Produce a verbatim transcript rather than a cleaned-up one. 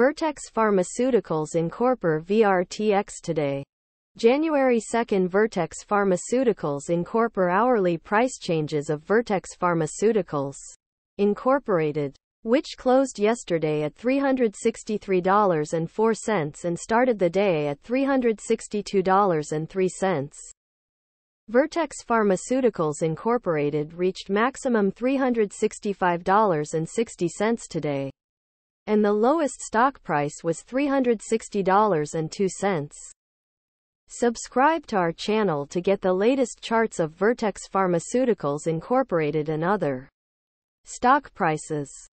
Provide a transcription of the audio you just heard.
Vertex Pharmaceuticals Incorpor V R T X today. January second, Vertex Pharmaceuticals Incorpor hourly price changes of Vertex Pharmaceuticals Incorporated, which closed yesterday at three hundred sixty-three dollars and four cents and started the day at three hundred sixty-two dollars and three cents. Vertex Pharmaceuticals Incorporated reached maximum three hundred sixty-five dollars and sixty cents today, and the lowest stock price was three hundred sixty dollars and two cents. Subscribe to our channel to get the latest charts of Vertex Pharmaceuticals Incorporated and other stock prices.